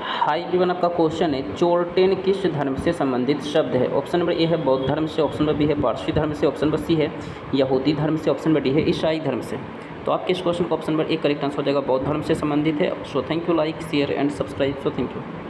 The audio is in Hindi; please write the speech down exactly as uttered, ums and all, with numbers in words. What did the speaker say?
हाई एवरीवन, आपका क्वेश्चन है चोरटेन किस धर्म से संबंधित शब्द है। ऑप्शन नंबर ए है बौद्ध धर्म से, ऑप्शन नंबर बी है पारसी धर्म से, ऑप्शन नंबर सी है यहूदी धर्म से, ऑप्शन नंबर डी है ईसाई धर्म से। तो आपके इस क्वेश्चन को option number A correct answer हो जाएगा, बौद्ध धर्म से संबंधित है। So thank you, like share and subscribe. So thank you.